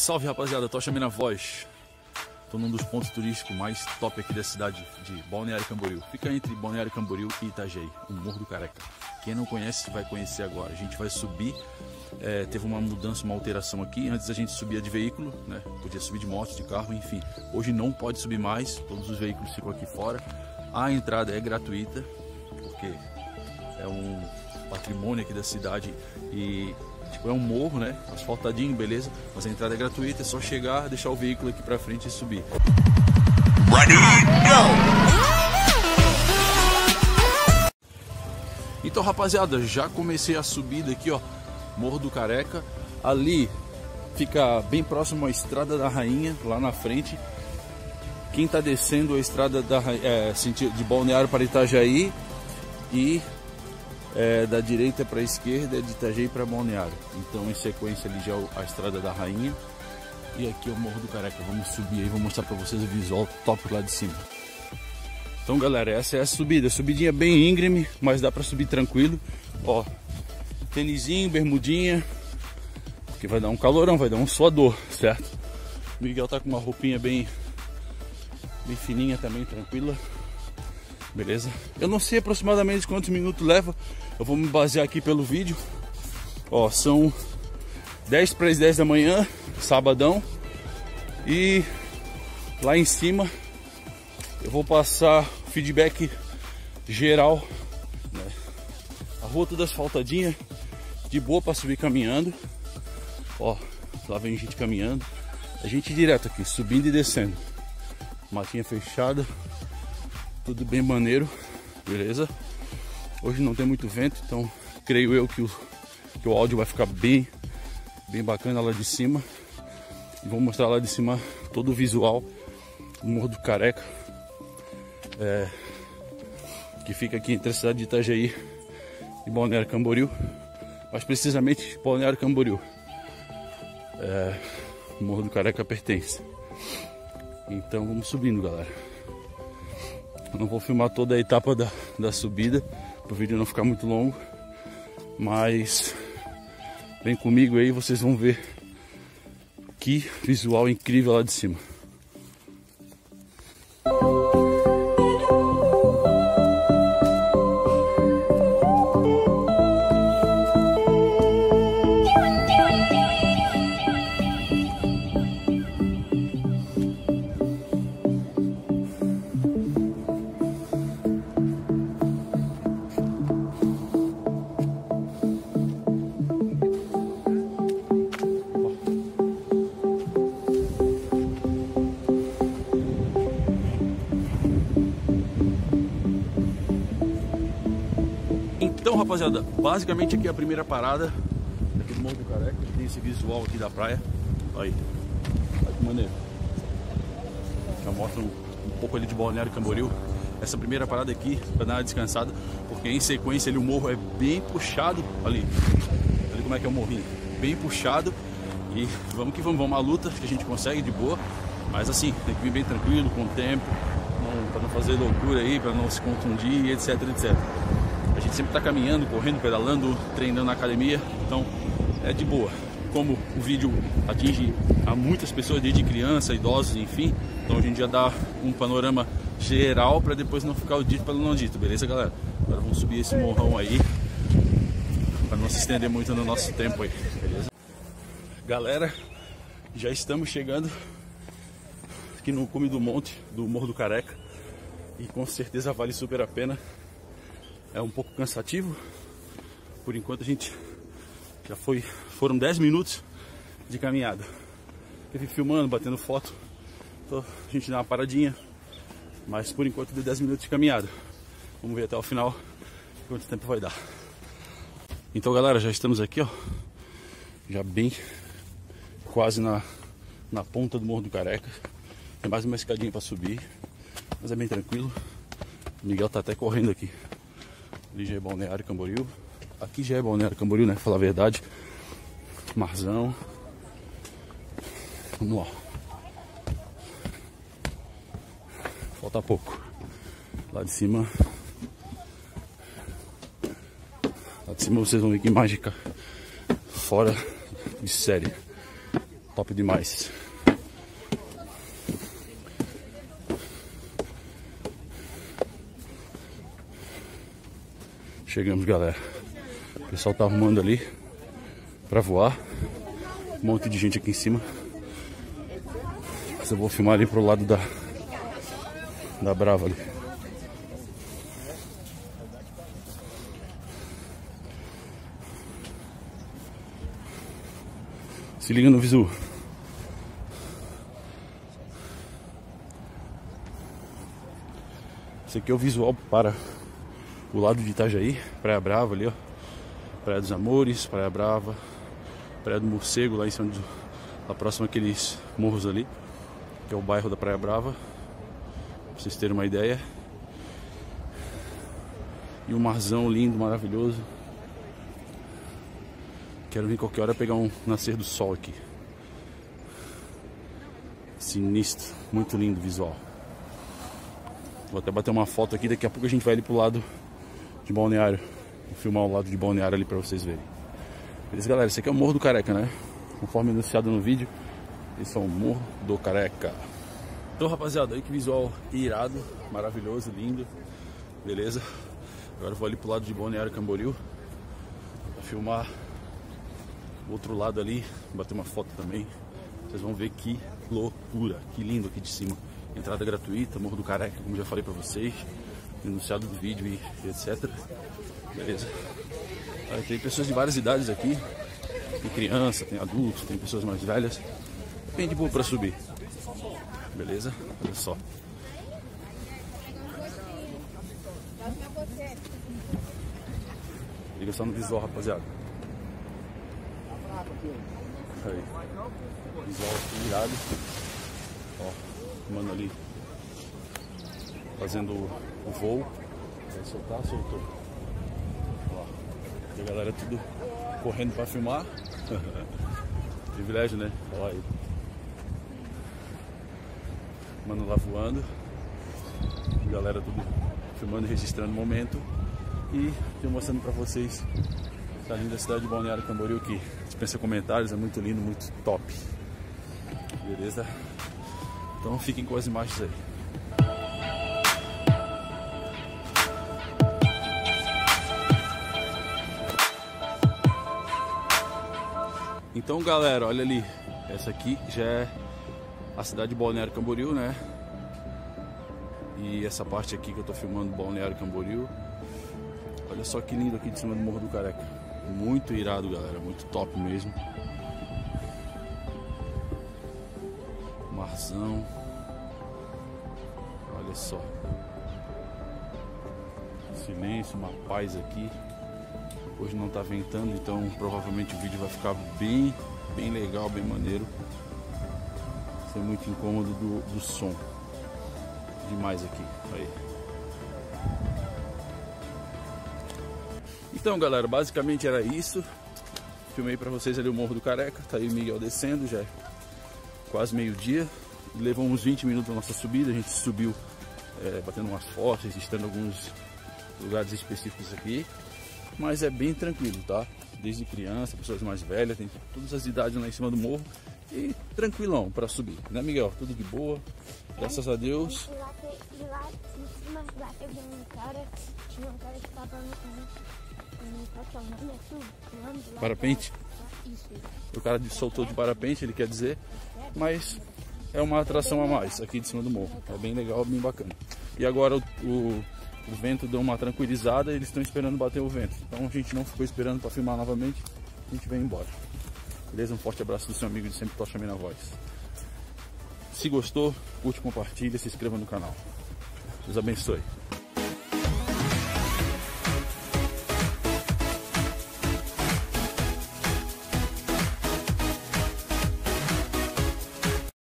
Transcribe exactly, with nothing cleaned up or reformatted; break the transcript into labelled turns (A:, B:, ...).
A: Salve rapaziada, Tocha Mina Voz. Tô num dos pontos turísticos mais top aqui da cidade de Balneário Camboriú. Fica entre Balneário Camboriú e Itajaí, o Morro do Careca. Quem não conhece vai conhecer agora. A gente vai subir, é, teve uma mudança, uma alteração aqui. Antes a gente subia de veículo, né? Podia subir de moto, de carro, enfim. Hoje não pode subir mais, todos os veículos ficam aqui fora. A entrada é gratuita, porque é um patrimônio aqui da cidade e tipo, é um morro, né? Asfaltadinho, beleza? Mas a entrada é gratuita, é só chegar, deixar o veículo aqui pra frente e subir. Ready, go! Então, rapaziada, já comecei a subida aqui, ó, Morro do Careca. Ali fica bem próximo à Estrada da Rainha, lá na frente. Quem tá descendo a Estrada da é, de Balneário para Itajaí e é, da direita para a esquerda é de Itajaí para Balneário. Então em sequência ali já a Estrada da Rainha e aqui é o Morro do Careca. Vamos subir aí, vou mostrar para vocês o visual top lá de cima. Então galera, essa é a subida, subidinha bem íngreme, mas dá para subir tranquilo. Ó, tênisinho, bermudinha, porque vai dar um calorão, vai dar um suador, certo? O Miguel tá com uma roupinha bem bem fininha também, tranquila. Beleza? Eu não sei aproximadamente quantos minutos leva. Eu vou me basear aqui pelo vídeo. Ó, são dez para as dez da manhã, sabadão. E lá em cima eu vou passar feedback geral, né? A rua toda asfaltadinha, de boa para subir caminhando. Ó, lá vem gente caminhando. A gente direto aqui, subindo e descendo. Matinha fechada, tudo bem maneiro, beleza? Hoje não tem muito vento, então creio eu que o, que o áudio vai ficar bem, bem bacana lá de cima. E vou mostrar lá de cima todo o visual do Morro do Careca, é, que fica aqui entre a cidade de Itajaí e Balneário Camboriú, mais precisamente Balneário Camboriú. É, o Morro do Careca pertence. Então vamos subindo, galera. Eu não vou filmar toda a etapa da, da subida, para o vídeo não ficar muito longo, mas vem comigo aí, vocês vão ver que visual incrível lá de cima. Então, rapaziada, basicamente aqui é a primeira parada aqui do Morro do Careca. Tem esse visual aqui da praia. Aí, olha que maneiro. Já mostra um, um pouco ali de Balneário Camboriú. Essa primeira parada aqui para dar uma descansada, porque em sequência ali o morro é bem puxado. Ali, olha como é que é o morrinho, bem puxado. E vamos que vamos, vamos à luta, que a gente consegue de boa. Mas assim, tem que vir bem tranquilo, com o tempo, para não fazer loucura aí, para não se contundir, etc, etcétera. A gente sempre está caminhando, correndo, pedalando, treinando na academia, então é de boa. Como o vídeo atinge a muitas pessoas, desde criança, idosos, enfim, então a gente já dá um panorama geral para depois não ficar o dito pelo não dito, beleza, galera? Agora vamos subir esse morrão aí, para não se estender muito no nosso tempo aí, beleza? Galera, já estamos chegando aqui no cume do monte do Morro do Careca e com certeza vale super a pena. É um pouco cansativo, por enquanto a gente já foi, foram dez minutos de caminhada. Eu fico filmando, batendo foto, então a gente dá uma paradinha, mas por enquanto deu dez minutos de caminhada. Vamos ver até o final quanto tempo vai dar. Então galera, já estamos aqui, ó, já bem quase na, na ponta do Morro do Careca. Tem mais uma escadinha para subir, mas é bem tranquilo. O Miguel tá até correndo aqui. Ali já é Balneário Camboriú. Aqui já é Balneário Camboriú, né? Falar a verdade. Marzão. Vamos lá. Falta pouco. Lá de cima. Lá de cima vocês vão ver que mágica fora de série. Top demais. Chegamos, galera. O pessoal tá arrumando ali pra voar. Um monte de gente aqui em cima. Mas eu vou filmar ali pro lado da da Brava ali. Se liga no visu. Esse aqui é o visual para o lado de Itajaí, Praia Brava ali, ó. Praia dos Amores, Praia Brava, Praia do Morcego, lá em cima, do, lá próximo àqueles morros ali, que é o bairro da Praia Brava, pra vocês terem uma ideia. E um marzão lindo, maravilhoso. Quero vir qualquer hora pegar um nascer do sol aqui. Sinistro, muito lindo o visual. Vou até bater uma foto aqui, daqui a pouco a gente vai ali pro lado de Balneário. Vou filmar o lado de Balneário ali pra vocês verem. Beleza, galera? Esse aqui é o Morro do Careca, né? Conforme anunciado no vídeo, esse é o Morro do Careca. Então, rapaziada, aí que visual irado, maravilhoso, lindo. Beleza? Agora eu vou ali pro lado de Balneário Camboriú pra filmar o outro lado ali, bater uma foto também. Vocês vão ver que loucura, que lindo aqui de cima. Entrada gratuita, Morro do Careca, como já falei pra vocês, anunciado do vídeo e etcétera. Beleza? Aí tem pessoas de várias idades aqui. Tem criança, tem adultos, tem pessoas mais velhas. Bem de boa pra subir. Beleza? Olha só. Liga só no visual, rapaziada. Aí. Visual irado. Ó, mano ali fazendo o voo. Vai soltar, soltou. Ó, e a galera tudo correndo pra filmar. Privilégio, né? Olha aí. Mano lá voando. A galera tudo filmando e registrando o momento. E eu mostrando pra vocês essa linda cidade de Balneário Camboriú aqui. Dispensa comentários, é muito lindo, muito top. Beleza? Então fiquem com as imagens aí. Então, galera, olha ali. Essa aqui já é a cidade de Balneário Camboriú, né? E essa parte aqui que eu tô filmando, Balneário Camboriú. Olha só que lindo aqui de cima do Morro do Careca. Muito irado, galera. Muito top mesmo. Marzão. Olha só. Silêncio, uma paz aqui. Hoje não tá ventando, então provavelmente o vídeo vai ficar bem, bem legal, bem maneiro. Vai ser muito incômodo do, do som. Demais aqui. Aí. Então, galera, basicamente era isso. Filmei pra vocês ali o Morro do Careca. Tá aí o Miguel descendo, já é quase meio-dia. Levou uns vinte minutos a nossa subida. A gente subiu é, batendo umas fotos, registrando alguns lugares específicos aqui. Mas é bem tranquilo, tá? Desde criança, pessoas mais velhas, tem todas as idades lá em cima do morro. E tranquilão pra subir, né, Miguel? Tudo de boa, graças a Deus.
B: E lá, e lá em cima, lá teve um cara, tinha um cara que tava no, qual que é o nome aqui?
A: Parapente?
B: Isso.
A: O cara soltou de parapente, ele quer dizer, mas é uma atração a mais aqui de cima do morro. É bem legal, bem bacana. E agora o, o, o vento deu uma tranquilizada e eles estão esperando bater o vento. Então a gente não ficou esperando para filmar novamente, a gente veio embora. Beleza? Um forte abraço do seu amigo de sempre, Tocha Mina Voz. Se gostou, curte, compartilha, se inscreva no canal. Deus abençoe.